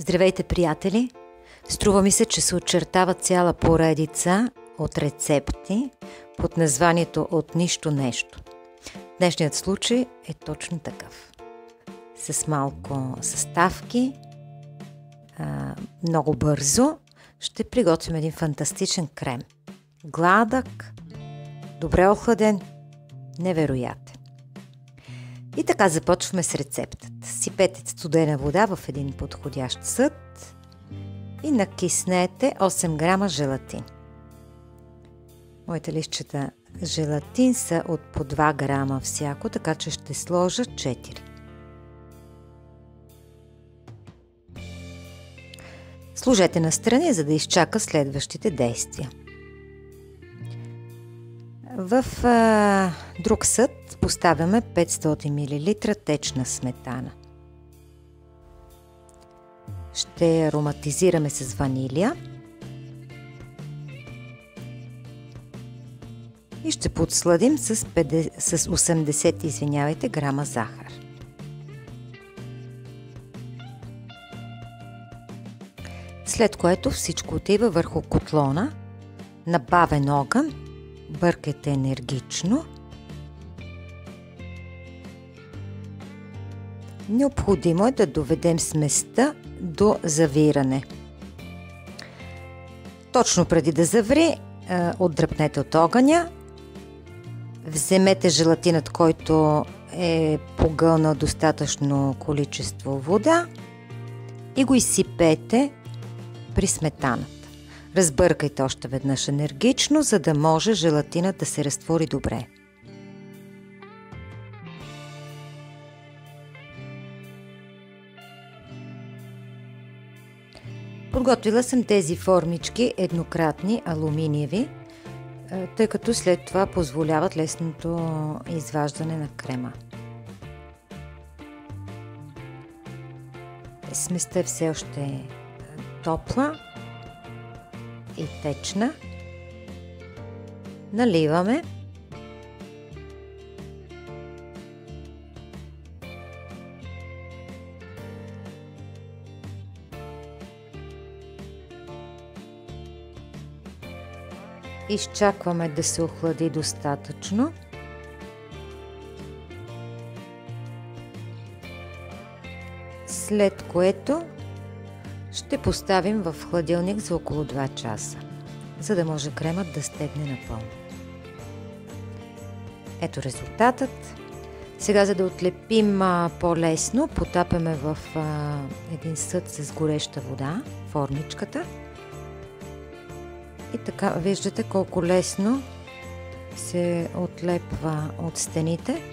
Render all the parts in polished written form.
Здравейте, приятели! Струва ми се, че се очертава цяла поредица от рецепти под названието "От нищо нещо". Днешният случай е точно такъв. С малко съставки, много бързо ще приготвим един фантастичен крем. Гладък, добре охладен, невероятен. И така започваме с рецептата. Сипете студена вода в един подходящ съд и накиснете 8 грама желатин. Моите листчета желатин са от по 2 грама всяко, така че ще сложа 4. Сложете настрани, за да изчака следващите действия. В друг съд поставяме 500 мл течна сметана. Ще ароматизираме с ванилия и ще подсладим с 80 грама захар. След което всичко отива върху котлона на бавен огън. Бъркайте енергично. Необходимо е да доведем сместа до завиране. Точно преди да заври, отдръпнете от огъня. Вземете желатинът, който е погълнал достатъчно количество вода и го изсипете при сметаната. Разбъркайте още веднъж енергично, за да може желатинът да се разтвори добре. Подготвила съм тези формички еднократни, алуминиеви, тъй като след това позволяват лесното изваждане на крема. Сместа е все още топла и течна. Наливаме. Изчакваме да се охлади достатъчно. След което ще поставим в хладилник за около 2 часа, за да може кремът да стегне напълно. Ето резултатът. Сега, за да отлепим по-лесно, потапяме в един съд с гореща вода формичката. И така виждате колко лесно се отлепва от стените.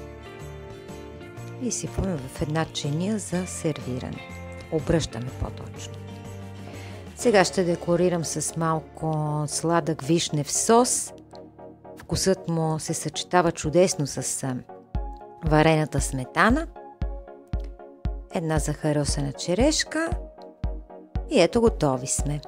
И сипваме в една чиния за сервиране. Обръщаме по-точно. Сега ще декорирам с малко сладък вишнев сос. Вкусът му се съчетава чудесно с варената сметана. Една захаросана черешка. И ето, готови сме.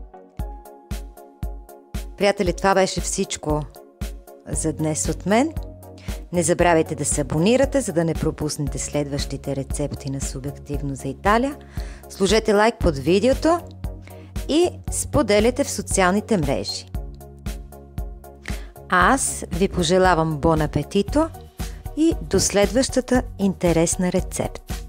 Приятели, това беше всичко за днес от мен. Не забравяйте да се абонирате, за да не пропуснете следващите рецепти на Субективно за Италия. Сложете лайк под видеото и споделяйте в социалните мрежи. Аз ви пожелавам бон апетито и до следващата интересна рецепта.